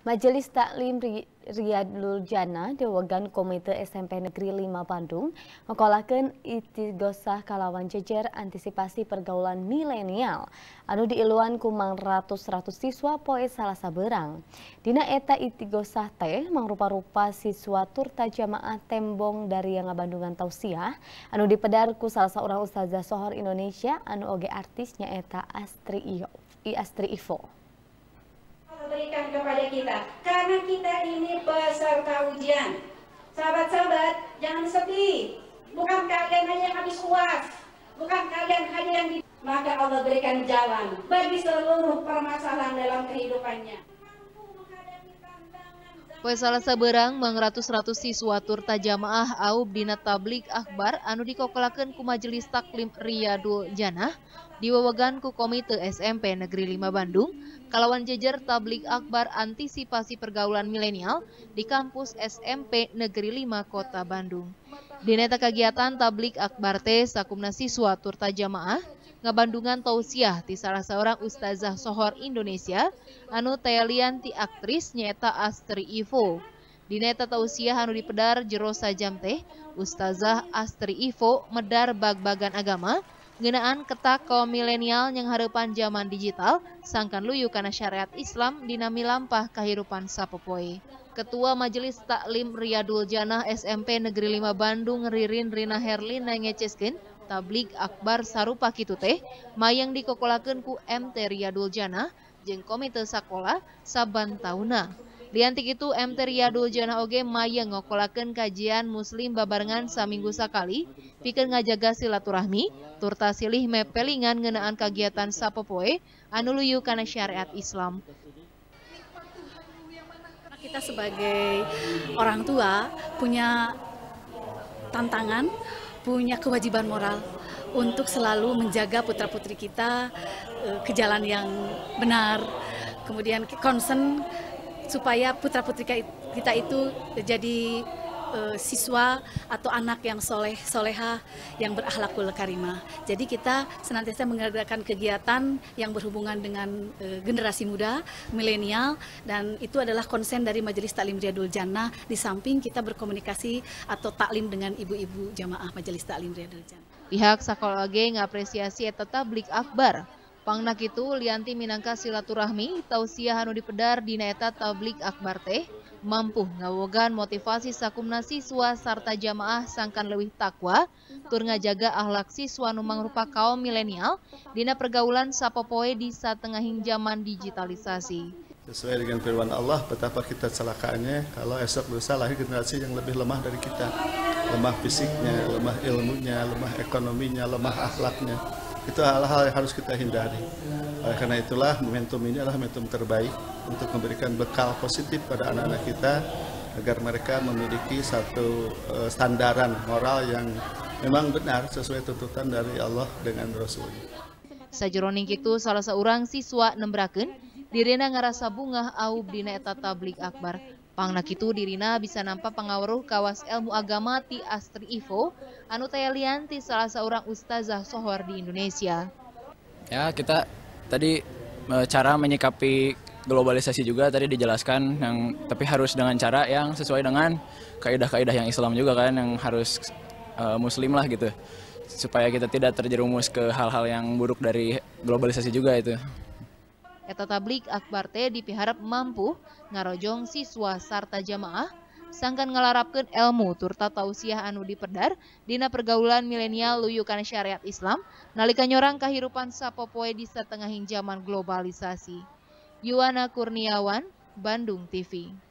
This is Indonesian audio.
Majelis Taklim Riyadul Jannah Dewagan Komite SMP Negeri 5 Bandung mengkolahkan itigosah kalawan jejer antisipasi pergaulan milenial anu diiluan kumang ratus siswa poe Salasa Berang. Dina eta itigosah teh mangrupa-rupa siswa turta jamaah tembong dari yang Bandungan Tausiah anu dipedar ku salah seorang ustazah sohor Indonesia anu oge artisnya eta Astri Ivo. Berikan kepada kita karena kita ini peserta ujian. Sahabat-sahabat, jangan sedih. Bukan kalian hanya yang habis UAS, bukan kalian hanya yang maka Allah berikan jalan bagi seluruh permasalahan dalam kehidupannya. Poe Salasa Berang ratus siswa turta jamaah Aub dina tablik akbar anu dikokolakeun ku Majelis Taklim Riyadul Jannah diwewegan ku Komite SMP Negeri 5 Bandung kalawan jejer tablik akbar antisipasi pergaulan milenial di kampus SMP Negeri 5 Kota Bandung. Dina eta kagiatan tablik akbar teh sakumna siswa turta jamaah ngabandungan tausiah ti salah seorang ustazah sohor Indonesia anu tayalian ti aktris nyaeta Astri Ivo. Dina eta tausiah anu dipedar jero sajam teh ustazah Astri Ivo medar bag-bagan agama ngeunaan ketak kaum milenial yang hareupan zaman digital sangkan luyu kana syariat Islam dina milampah kahirupan sapopoe. Ketua Majelis Taklim Riyadul Jannah SMP Negeri 5 Bandung Ririn Rina Herlina ngeceskeun tablik akbar sarupa kitu teh mayang dikokolakeun ku MT Riyadul Jannah jeung komite sakola saban tauna. Lianti kitu MT Riyadul Jannah oge mayang ngokolakeun kajian muslim babarengan saminggu sakali pikeun ngajaga silaturahmi turta silih mepelingan ngeunaan kagiatan sapopoe anu luyu kana syariat Islam. Kita sebagai orang tua punya tantangan, punya kewajiban moral untuk selalu menjaga putra-putri kita ke jalan yang benar. Kemudian concern supaya putra-putri kita itu jadi siswa atau anak yang soleha yang berakhlakul karimah. Jadi kita senantiasa mengadakan kegiatan yang berhubungan dengan generasi muda, milenial, dan itu adalah konsen dari Majelis Taklim Riyadul Jannah di samping kita berkomunikasi atau taklim dengan ibu-ibu jamaah Majelis Taklim Riyadul Jannah. Pihak sakola ge ngapresiasi eta tablik akbar. Pangna kitu lianti minangka silaturahmi tausiah anu dipedar dina eta tablik akbar teh mampu ngawogan motivasi sakumna siswa sarta jamaah sangkan leuwih takwa tur ngajaga akhlak siswa nu mangrupa kaum milenial dina pergaulan sapopoe di satengahing zaman digitalisasi. Sesuai dengan firman Allah, betapa kita celakaannya kalau esok lusa lahir generasi yang lebih lemah dari kita. Lemah fisiknya, lemah ilmunya, lemah ekonominya, lemah akhlaknya. Itu hal-hal yang harus kita hindari. Oleh karena itulah momentum ini adalah momentum terbaik untuk memberikan bekal positif pada anak-anak kita agar mereka memiliki satu sandaran moral yang memang benar sesuai tuntutan dari Allah dengan Rasul. Sajeroning kitu salah seorang siswa nembrakeun dirina ngarasa bungah aub dina eta tablik akbar. Pangna kitu dirina bisa nampak pangaweruh kawas ilmu agama ti Astri Ivo anu tayalian ti salah seorang ustazah sohor di Indonesia. Ya, kita tadi cara menyikapi globalisasi juga tadi dijelaskan yang tapi harus dengan cara yang sesuai dengan kaidah-kaidah yang Islam juga kan, yang harus muslim lah gitu. Supaya kita tidak terjerumus ke hal-hal yang buruk dari globalisasi juga itu. Eta tablik akbar teh dipiharap mampu ngarojong siswa sarta jamaah sangkan ngalarapkeun ilmu turta tausiah anu dipedar dina pergaulan milenial luyu kana syariat Islam nalika nyorang kahirupan sapopoe di satengahing zaman globalisasi. Yuwana Kurniawan, Bandung TV.